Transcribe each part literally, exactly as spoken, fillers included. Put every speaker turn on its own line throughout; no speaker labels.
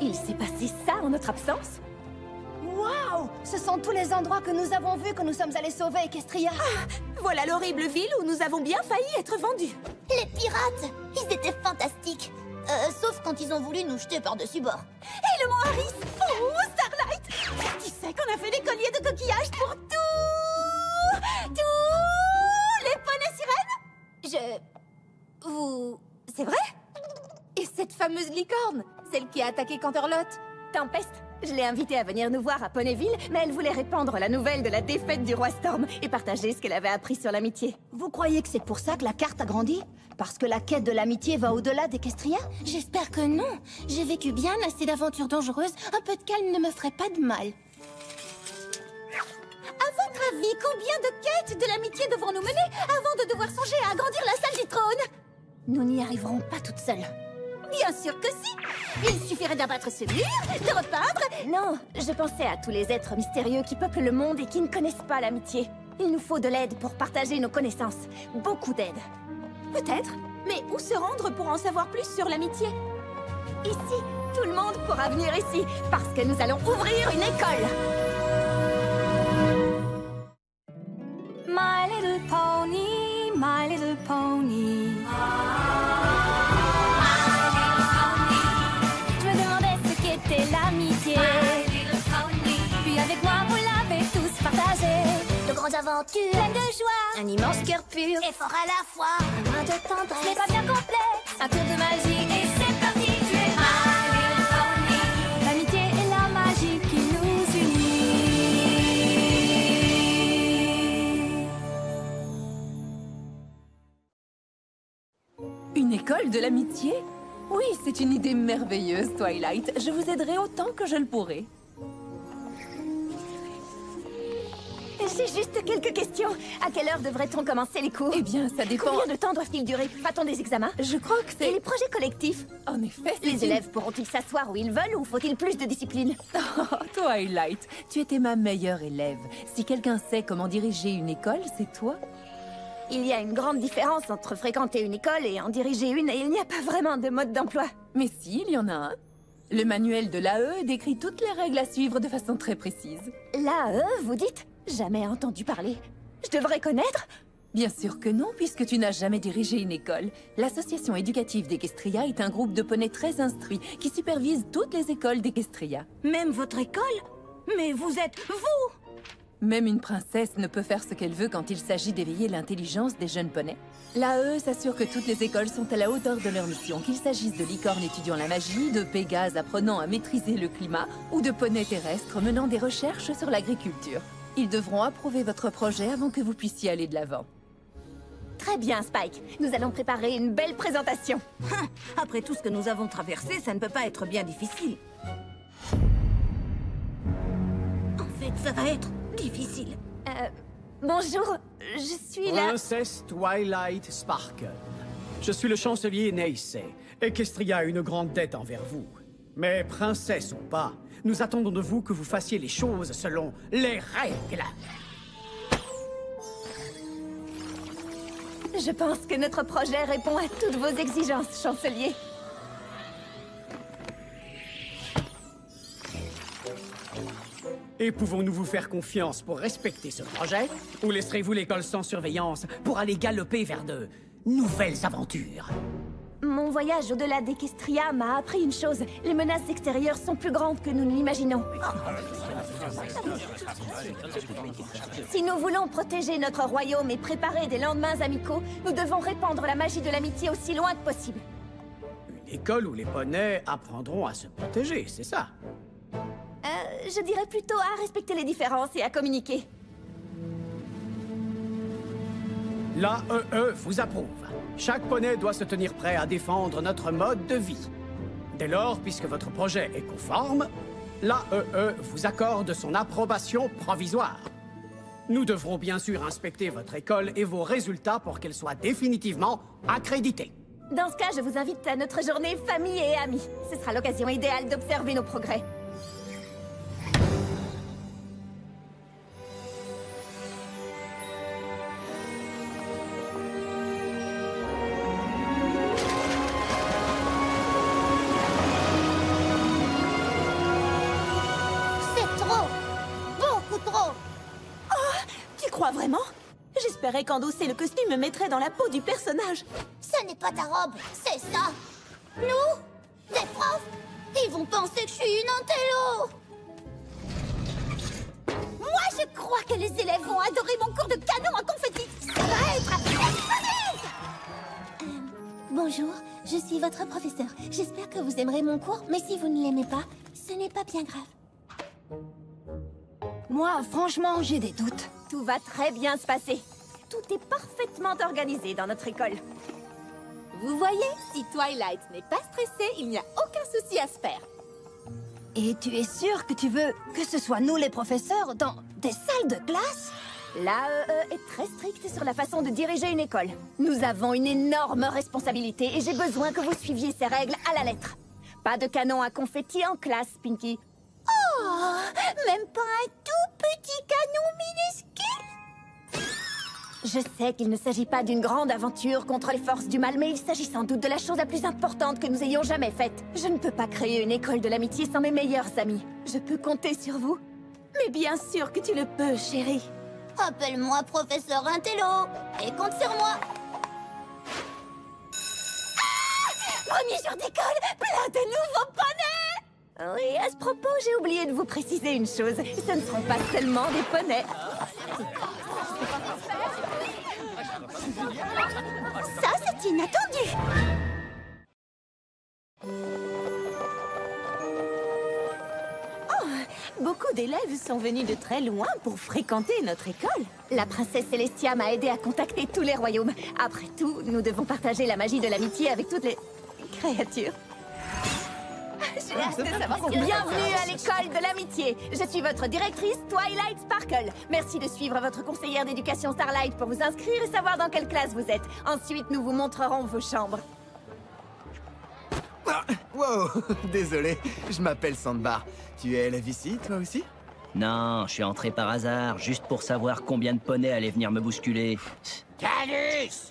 Il s'est passé ça en notre absence?
Waouh! Ce sont tous les endroits que nous avons vus que nous sommes allés sauver Equestria.
Ah, voilà l'horrible ville où nous avons bien failli être vendus.
Les pirates, ils étaient fantastiques. Euh, sauf quand ils ont voulu nous jeter par-dessus bord.
Et le mont Harris! Oh, Starlight! Tu sais qu'on a fait des colliers de coquillages pour tous... tous les poneys sirènes?
Je... Vous...
C'est vrai?
Et cette fameuse licorne, celle qui a attaqué Canterlot?
Tempest, je l'ai invitée à venir nous voir à Ponyville, mais elle voulait répandre la nouvelle de la défaite du roi Storm et partager ce qu'elle avait appris sur l'amitié.
Vous croyez que c'est pour ça que la carte a grandi? Parce que la quête de l'amitié va au-delà d'Equestria?
J'espère que non. J'ai vécu bien assez d'aventures dangereuses. Un peu de calme ne me ferait pas de mal.
À votre avis, combien de quêtes de l'amitié devons nous mener avant de devoir songer à agrandir la salle du trône?
Nous n'y arriverons pas toutes seules.
Bien sûr que si! Il suffirait d'abattre ce mur, de repeindre... Non, je pensais à tous les êtres mystérieux qui peuplent le monde et qui ne connaissent pas l'amitié. Il nous faut de l'aide pour partager nos connaissances. Beaucoup d'aide. Peut-être, mais où se rendre pour en savoir plus sur l'amitié? Ici, tout le monde pourra venir ici, parce que nous allons ouvrir une école! My little pony, my little pony. L'amitié. Puis avec moi vous l'avez tous partagé.
De grandes aventures,
pleines de joie,
un immense cœur pur
et fort à la fois,
un brin de tendresse.
Ce n'est pas bien complet, un tour de magie et c'est parti. Tu es my little pony. L'amitié et la magie qui nous unit.
Une école de l'amitié? Oui, c'est une idée merveilleuse, Twilight. Je vous aiderai autant que je le pourrai.
J'ai juste quelques questions. À quelle heure devrait-on commencer les cours?
Eh bien, ça dépend...
Combien de temps doivent-ils durer? A-t-on des examens?
Je crois que c'est...
Et les projets collectifs?
En effet, c'est
Les
une...
élèves pourront-ils s'asseoir où ils veulent ou faut-il plus de discipline?
Oh, Twilight, tu étais ma meilleure élève. Si quelqu'un sait comment diriger une école, c'est toi.
Il y a une grande différence entre fréquenter une école et en diriger une, et il n'y a pas vraiment de mode d'emploi.
Mais si, il y en a un. Le manuel de l'A E décrit toutes les règles à suivre de façon très précise.
L'A E, vous dites? Jamais entendu parler. Je devrais connaître?
Bien sûr que non, puisque tu n'as jamais dirigé une école. L'association éducative d'Equestria est un groupe de poneys très instruits qui supervise toutes les écoles d'Equestria.
Même votre école? Mais vous êtes... vous!
Même une princesse ne peut faire ce qu'elle veut quand il s'agit d'éveiller l'intelligence des jeunes poneys. L'A E s'assure que toutes les écoles sont à la hauteur de leur mission, qu'il s'agisse de licornes étudiant la magie, de Pégase apprenant à maîtriser le climat, ou de poneys terrestres menant des recherches sur l'agriculture. Ils devront approuver votre projet avant que vous puissiez aller de l'avant.
Très bien, Spike. Nous allons préparer une belle présentation.
Après tout ce que nous avons traversé, ça ne peut pas être bien difficile. En fait, ça va être... difficile.
Euh, bonjour, je suis la...
Princesse Twilight Sparkle. Je suis le chancelier Neysay. Equestria a une grande dette envers vous. Mais princesse ou pas, nous attendons de vous que vous fassiez les choses selon les règles.
Je pense que notre projet répond à toutes vos exigences, chancelier.
Et pouvons-nous vous faire confiance pour respecter ce projet? Ou laisserez-vous l'école sans surveillance pour aller galoper vers de nouvelles aventures?
Mon voyage au-delà d'Equestria m'a appris une chose. Les menaces extérieures sont plus grandes que nous ne l'imaginons. Si nous voulons protéger notre royaume et préparer des lendemains amicaux, nous devons répandre la magie de l'amitié aussi loin que possible.
Une école où les poneys apprendront à se protéger, c'est ça?
Euh, je dirais plutôt à respecter les différences et à communiquer.
L'A E E vous approuve. Chaque poney doit se tenir prêt à défendre notre mode de vie. Dès lors, puisque votre projet est conforme, l'A E E vous accorde son approbation provisoire. Nous devrons bien sûr inspecter votre école et vos résultats pour qu'elle soit définitivement accréditée.
Dans ce cas, je vous invite à notre journée famille et amis. Ce sera l'occasion idéale d'observer nos progrès.
Quoi, vraiment? J'espérais qu'endosser le costume me mettrait dans la peau du personnage.
Ce n'est pas ta robe, c'est ça. Nous, des profs, ils vont penser que je suis une intello. Moi, je crois que les élèves vont adorer mon cours de canon à confetti. Ça va être explosif. euh, Bonjour, je suis votre professeur. J'espère que vous aimerez mon cours, mais si vous ne l'aimez pas, ce n'est pas bien grave.
Moi, franchement, j'ai des doutes.
Tout va très bien se passer. Tout est parfaitement organisé dans notre école.
Vous voyez, si Twilight n'est pas stressée, il n'y a aucun souci à se faire.
Et tu es sûr que tu veux que ce soit nous les professeurs dans des salles de classe?
L'A E E est très stricte sur la façon de diriger une école. Nous avons une énorme responsabilité et j'ai besoin que vous suiviez ces règles à la lettre. Pas de canon à confetti en classe, Pinky.
Oh, même pas un tout petit canon minuscule?
Je sais qu'il ne s'agit pas d'une grande aventure contre les forces du mal, mais il s'agit sans doute de la chose la plus importante que nous ayons jamais faite. Je ne peux pas créer une école de l'amitié sans mes meilleurs amis. Je peux compter sur vous?
Mais bien sûr que tu le peux, chérie.
Appelle-moi professeur Intello et compte sur moi.
Ah! Premier jour d'école, plein de nouveaux poneys! Oui, à ce propos, j'ai oublié de vous préciser une chose. Ce ne seront pas seulement des poneys.
Ça, c'est inattendu.
Beaucoup d'élèves sont venus de très loin pour fréquenter notre école.
La princesse Celestia m'a aidé à contacter tous les royaumes. Après tout, nous devons partager la magie de l'amitié avec toutes les créatures. J'ai hâte de savoir ce qu'il y a. Bienvenue à l'école de l'amitié. Je suis votre directrice, Twilight Sparkle. Merci de suivre votre conseillère d'éducation Starlight pour vous inscrire et savoir dans quelle classe vous êtes. Ensuite, nous vous montrerons vos chambres.
Ah, wow, désolé, je m'appelle Sandbar. Tu es élève ici, toi aussi?
Non, je suis entré par hasard, juste pour savoir combien de poneys allaient venir me bousculer.
Calus!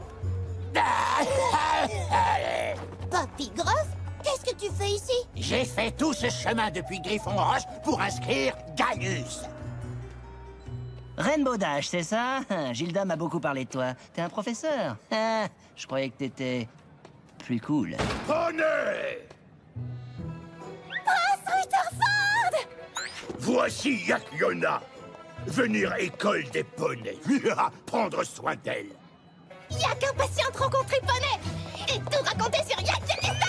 Papy Gruff, qu'est-ce que tu fais ici?
J'ai fait tout ce chemin depuis Griffon Roche pour inscrire Gaius.
Rainbow Dash, c'est ça? Gilda m'a beaucoup parlé de toi. T'es un professeur? Ah, je croyais que t'étais plus cool.
Poney! Voici Yakyona. Venir école des poneys. Prendre soin d'elle.
Yak impatiente rencontrer Poney et tout raconter sur Yak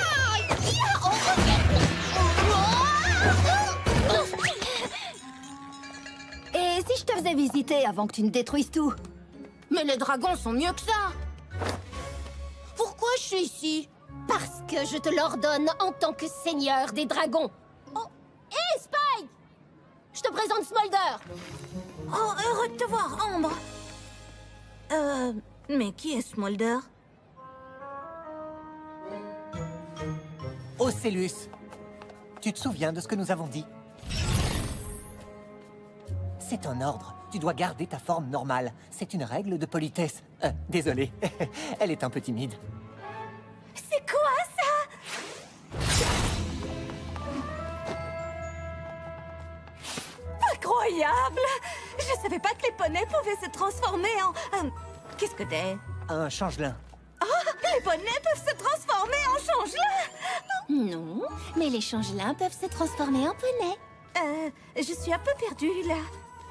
Et si je te faisais visiter avant que tu ne détruises tout?
Mais les dragons sont mieux que ça. Pourquoi je suis ici? Parce que je te l'ordonne en tant que seigneur des dragons. Oh, hé, Spike! Je te présente Smolder.
Oh, heureux de te voir, Ambre. Euh... Mais qui est Smolder?
Ocellus, tu te souviens de ce que nous avons dit? C'est un ordre. Tu dois garder ta forme normale. C'est une règle de politesse. Euh, désolé, elle est un peu timide.
C'est quoi ça? Incroyable! Je savais pas que les poneys pouvaient se transformer en... Euh, Qu'est-ce que t'es?
Un changelin.
Oh, les poneys peuvent se transformer en changelin!
Non, mais les changelins peuvent se transformer en poney.
Euh, je suis un peu perdue, là.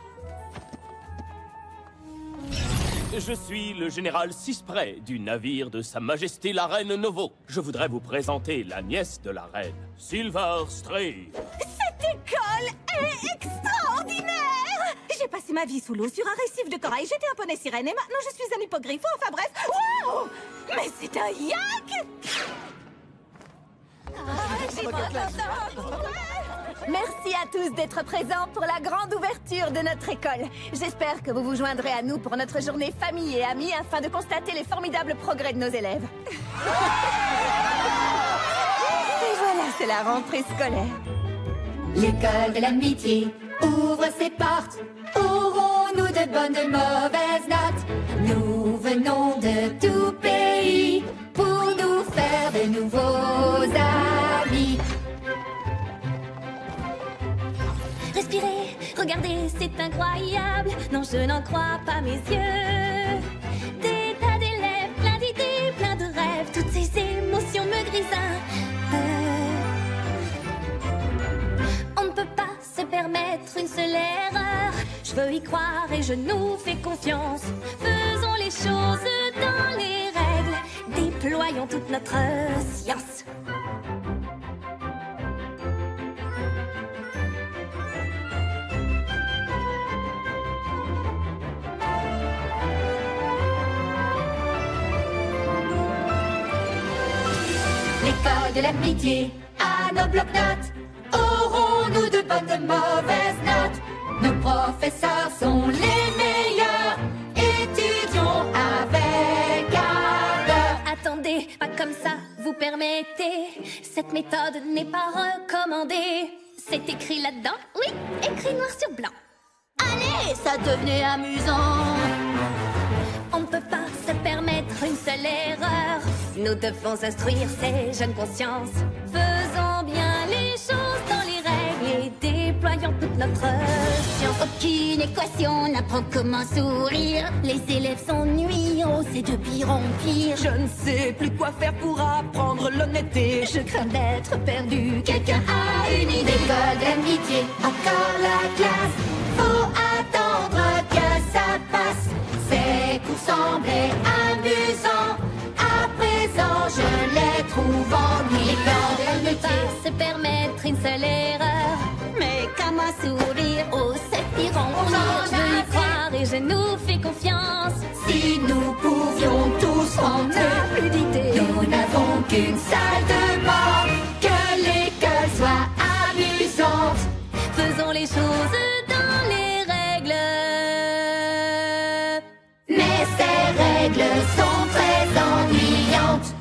Je suis le général Cispray du navire de Sa Majesté la Reine Novo. Je voudrais vous présenter la nièce de la reine, Silver Stray.
Cette école est extraordinaire! J'ai passé ma vie sous l'eau sur un récif de corail. J'étais un poney sirène et maintenant je suis un hippogriffe. Enfin bref, waouh! Mais c'est un yak!
Merci à tous d'être présents pour la grande ouverture de notre école. J'espère que vous vous joindrez à nous pour notre journée famille et amis afin de constater les formidables progrès de nos élèves. Et voilà, c'est la rentrée scolaire.
L'école de l'amitié ouvre ses portes. Aurons-nous de bonnes, de mauvaises notes? Nous venons de tout pays pour nous faire de nouveaux amis.
Respirez, Regardez, c'est incroyable. Non, je n'en crois pas mes yeux. Des tas d'élèves, plein d'idées, plein de rêves. Toutes ces émotions me grisent un peu. On ne peut pas se permettre une seule erreur. Je veux y croire et je nous fais confiance. Faisons les choses dans les règles. Déployons toute notre science.
L'école de l'amitié, à nos blocs-notes, aurons-nous de bonnes, de mauvaises notes? Nos professeurs sont les meilleurs, étudions avec ardeur.
Attendez, pas comme ça, vous permettez. Cette méthode n'est pas recommandée. C'est écrit là-dedans, oui, écrit noir sur blanc.
Allez, ça devenait amusant.
On ne peut pas se permettre une seule erreur. Nous devons instruire ces jeunes consciences. Faisons bien les choses dans les règles et déployons toute notre science.
Aucune équation n'apprend comment sourire. Les élèves s'ennuient, oh c'est de pire en pire.
Je ne sais plus quoi faire pour apprendre l'honnêteté.
Je crains d'être perdu.
Quelqu'un a une idée? L'école de l'amitié, encore la classe. Faut attendre que ça passe. Ces cours semblaient amusants. À présent, je les trouve ennuyeux.
L'école de l'amitié, se permettre une seule erreur.
Mais comment sourire, oh c'est pire en pire.
Je veux y croire et je nous fais confiance.
Si nous pouvions tous rentrer,
Plus d'idées.
nous n'avons qu'une salle de mort. Que l'école soit amusante.
Faisons les choses dans les règles.
Mais ces règles sont très ennuyantes.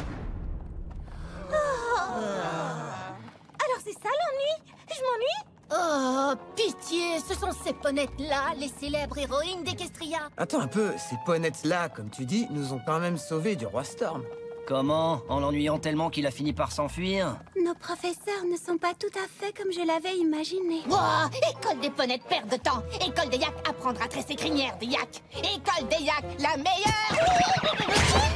Alors c'est ça l'ennui? Je m'ennuie?
Oh, pitié, ce sont ces ponettes-là, les célèbres héroïnes d'Equestria.
Attends un peu, ces ponettes-là, comme tu dis, nous ont quand même sauvés du roi Storm.
Comment? En l'ennuyant tellement qu'il a fini par s'enfuir?
Nos professeurs ne sont pas tout à fait comme je l'avais imaginé.
Wow, école des ponettes perd de temps. École des yaks, apprendre à tresser crinière des yaks. École des yaks, la meilleure.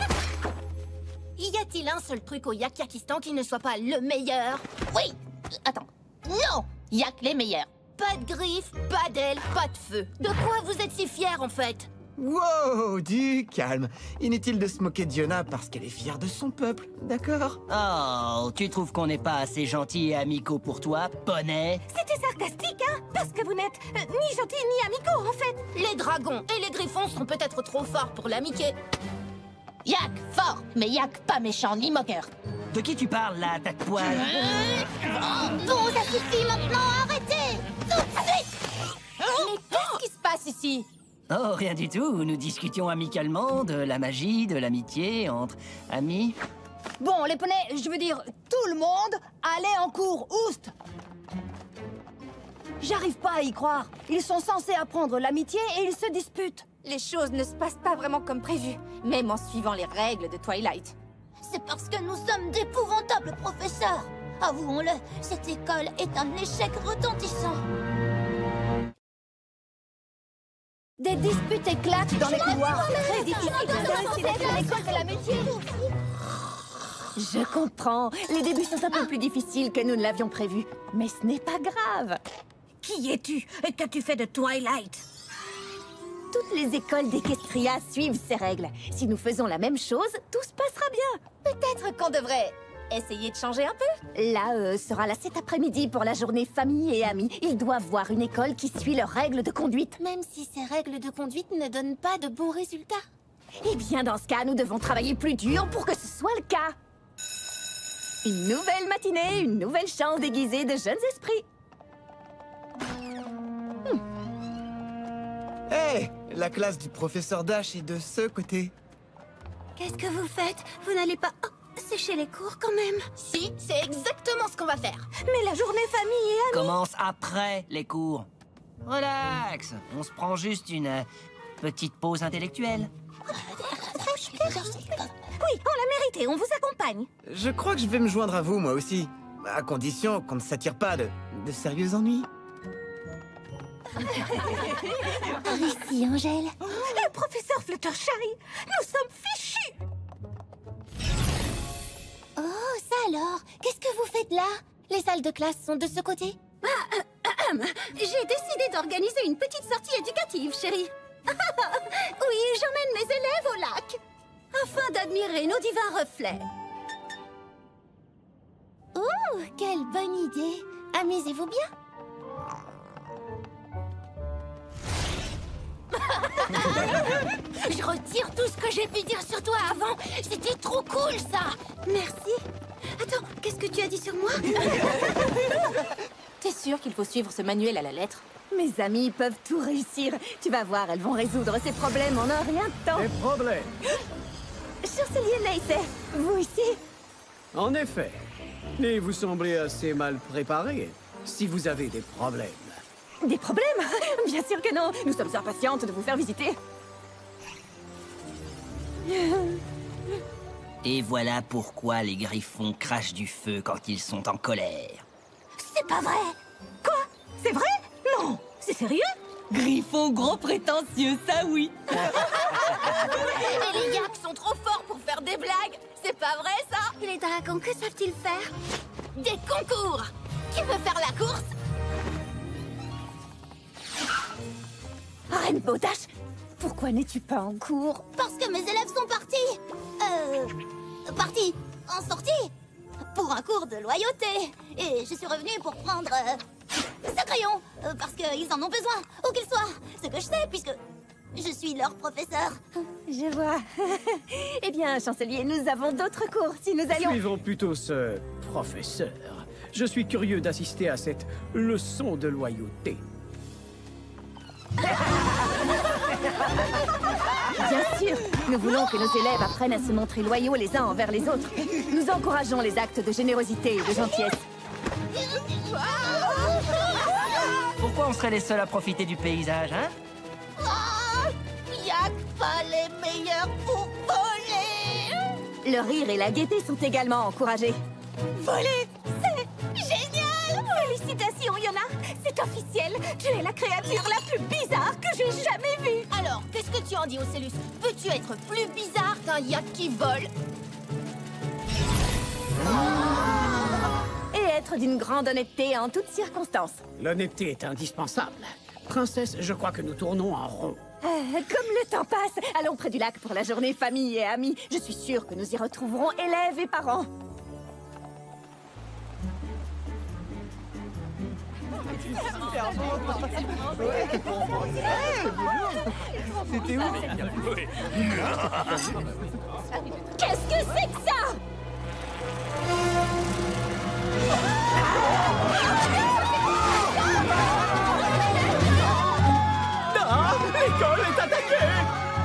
Y a-t-il un seul truc au Yak-Yakistan qui ne soit pas le meilleur? Oui. Attends. Non. Yak les meilleurs. Pas de griffes, pas d'ailes, pas de feu. De quoi vous êtes si fiers en fait?
Wow, du calme. Inutile de se moquer de Yona parce qu'elle est fière de son peuple, d'accord?
Oh, tu trouves qu'on n'est pas assez gentil et amicaux pour toi, poney?
C'était sarcastique, hein? Parce que vous n'êtes euh, ni gentils ni amicaux, en fait.
Les dragons et les griffons sont peut-être trop forts pour l'amitié. Yak, fort, mais Yak pas méchant ni moqueur.
De qui tu parles, là, tas de poil?
Bon, ça suffit maintenant, arrêtez! Tout de suite! Mais qu'est-ce qui se passe ici?
Oh, rien du tout. Nous discutions amicalement de la magie, de l'amitié entre amis.
Bon, les poneys, je veux dire, tout le monde, allez en cours, oust! J'arrive pas à y croire. Ils sont censés apprendre l'amitié et ils se disputent.
Les choses ne se passent pas vraiment comme prévu, même en suivant les règles de Twilight.
C'est parce que nous sommes d'épouvantables professeurs. Avouons-le, cette école est un échec retentissant.
Des disputes éclatent dans les couloirs. C'est très difficile d'intéresser l'école de l'amitié.
Je comprends. Les débuts sont un peu plus difficiles que nous ne l'avions prévu. Mais ce n'est pas grave.
Qui es-tu et qu'as-tu fait de Twilight?
Toutes les écoles d'Equestria suivent ces règles. Si nous faisons la même chose, tout se passera bien.
Peut-être qu'on devrait essayer de changer un peu.
L'A E sera là cet après-midi pour la journée famille et amis. Ils doivent voir une école qui suit leurs règles de conduite.
Même si ces règles de conduite ne donnent pas de bons résultats.
Eh bien, dans ce cas, nous devons travailler plus dur pour que ce soit le cas. Une nouvelle matinée, une nouvelle chance déguisée de jeunes esprits.
Hé, hey, la classe du professeur Dash est de ce côté.
Qu'est-ce que vous faites? Vous n'allez pas oh, sécher les cours quand même?
Si, c'est exactement ce qu'on va faire.
Mais la journée famille et amis...
Commence après les cours. Relax, on se prend juste une euh, petite pause intellectuelle.
Oui, on l'a mérité, on vous accompagne.
Je crois que je vais me joindre à vous, moi aussi. À condition qu'on ne s'attire pas de, de sérieux ennuis.
Par ici, Angèle.
Le professeur Fluttershy, nous sommes fichus.
Oh, ça alors? Qu'est-ce que vous faites là? Les salles de classe sont de ce côté?
J'ai décidé d'organiser une petite sortie éducative, chérie. Oui, j'emmène mes élèves au lac, afin d'admirer nos divins reflets.
Oh, quelle bonne idée! Amusez-vous bien?
Je retire tout ce que j'ai pu dire sur toi avant. C'était trop cool, ça. Merci. Attends, qu'est-ce que tu as dit sur moi?
T'es sûr qu'il faut suivre ce manuel à la lettre?
Mes amis peuvent tout réussir. Tu vas voir, elles vont résoudre ces problèmes en un rien de temps.
Des problèmes?
Chancelier Neisser, vous ici?
En effet. Mais vous semblez assez mal préparé si vous avez des problèmes.
Des problèmes? Bien sûr que non. Nous sommes impatientes de vous faire visiter.
Et voilà pourquoi les griffons crachent du feu quand ils sont en colère.
C'est pas vrai. Quoi? C'est vrai? Non. C'est sérieux?
Griffon gros prétentieux, ça oui.
Et les yaks sont trop forts pour faire des blagues. C'est pas vrai, ça?
Et les dragons, que savent-ils faire?
Des concours. Qui veut faire la course? Rainbow Dash, pourquoi n'es-tu pas en cours?
Parce que mes élèves sont partis. Euh... Partis. En sortie. Pour un cours de loyauté. Et je suis revenue pour prendre... Euh, ce crayon. Euh, parce qu'ils en ont besoin. Où qu'ils soient. Ce que je sais, puisque... je suis leur professeur.
Je vois. Eh bien, chancelier, nous avons d'autres cours. Si nous allions...
Suivons plutôt ce professeur. Je suis curieux d'assister à cette leçon de loyauté.
Bien sûr, nous voulons que nos élèves apprennent à se montrer loyaux les uns envers les autres. Nous encourageons les actes de générosité et de gentillesse.
Pourquoi on serait les seuls à profiter du paysage, hein?
Y'a pas les meilleurs pour voler.
Le rire et la gaieté sont également encouragés.
Voler, c'est génial! Félicitations, Yona. C'est officiel. Tu es la créature la plus bizarre que j'ai jamais vue.
Alors, qu'est-ce que tu en dis, Ocellus? Peux-tu être plus bizarre qu'un yak qui vole?
Et être d'une grande honnêteté en toutes circonstances.
L'honnêteté est indispensable. Princesse, je crois que nous tournons en rond.
Euh, comme le temps passe, allons près du lac pour la journée famille et amis. Je suis sûre que nous y retrouverons élèves et parents.
C'était où?
Qu'est-ce que c'est que ça?
Ah, l'école est attaquée!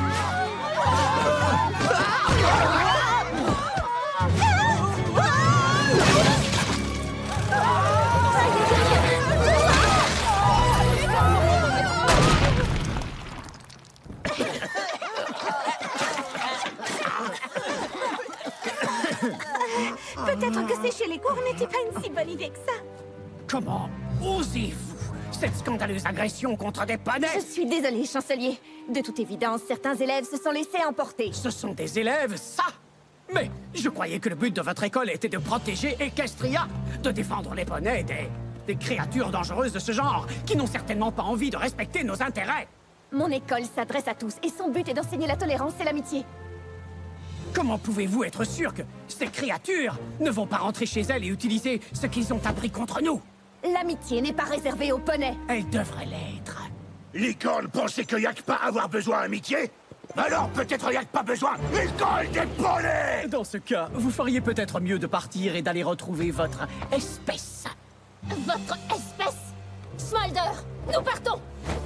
Peut-être que sécher les cours n'était pas une si bonne idée que ça.
Comment osez-vous cette scandaleuse agression contre des poneys?
Je suis désolée, chancelier. De toute évidence, certains élèves se sont laissés emporter.
Ce sont des élèves, ça? Mais je croyais que le but de votre école était de protéger Equestria, de défendre les poneys des... des créatures dangereuses de ce genre, qui n'ont certainement pas envie de respecter nos intérêts.
Mon école s'adresse à tous, et son but est d'enseigner la tolérance et l'amitié.
Comment pouvez-vous être sûr que ces créatures ne vont pas rentrer chez elles et utiliser ce qu'ils ont appris contre nous?
L'amitié n'est pas réservée aux poneys.
Elle devrait l'être.
Licorne pensait qu'il n'y a que pas à avoir besoin d'amitié? Alors peut-être il n'y a que pas besoin l'école des poneys!
Dans ce cas, vous feriez peut-être mieux de partir et d'aller retrouver votre espèce.
Votre espèce? Smolder, nous partons!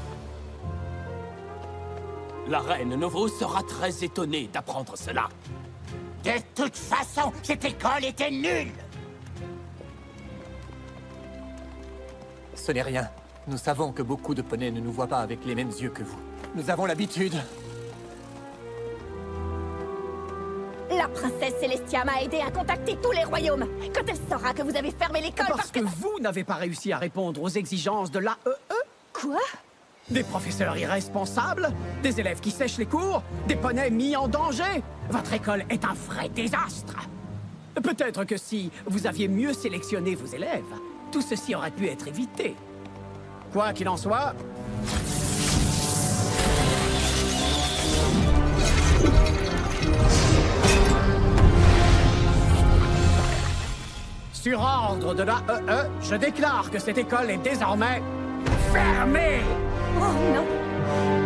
La reine Novo sera très étonnée d'apprendre cela.
De toute façon, cette école était nulle!
Ce n'est rien. Nous savons que beaucoup de poneys ne nous voient pas avec les mêmes yeux que vous. Nous avons l'habitude.
La princesse Celestia m'a aidé à contacter tous les royaumes. Quand elle saura que vous avez fermé l'école
parce,
parce
que...
que...
vous n'avez pas réussi à répondre aux exigences de l'A E E?
Quoi?
Des professeurs irresponsables? Des élèves qui sèchent les cours? Des poneys mis en danger? Votre école est un vrai désastre. Peut-être que si vous aviez mieux sélectionné vos élèves, tout ceci aurait pu être évité. Quoi qu'il en soit... Sur ordre de l'A E E, je déclare que cette école est désormais fermée!
Oh non!